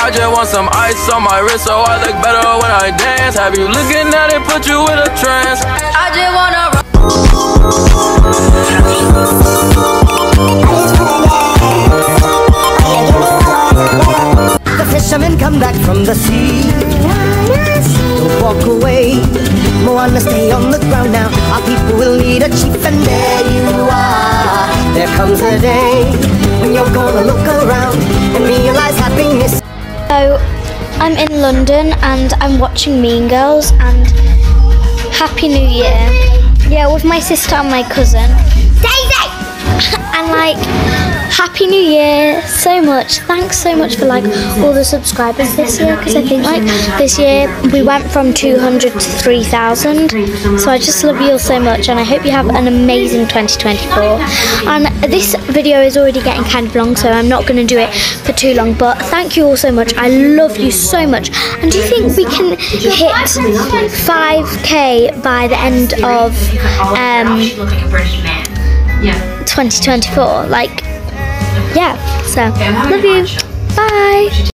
I just want some ice on my wrist so I look better when I dance. Have you looking at it, put you in a trance. I just wanna The fishermen come back from the sea. Don't walk away, Moana, stay on the ground now. Our people will need a chief, and there you are. There comes a day when you're gonna look around and realize happiness. So I'm in London and I'm watching Mean Girls, and Happy New Year. Yeah, with my sister and my cousin. Daisy! And like, Happy New Year so much. Thanks so much for like all the subscribers this year, because I think like this year we went from 200 to 3,000. So I just love you all so much, and I hope you have an amazing 2024. And this video is already getting kind of long, so I'm not going to do it for too long, but thank you all so much. I love you so much. And do you think we can hit 5k by the end of 2024? Like, yeah, so love you. Bye.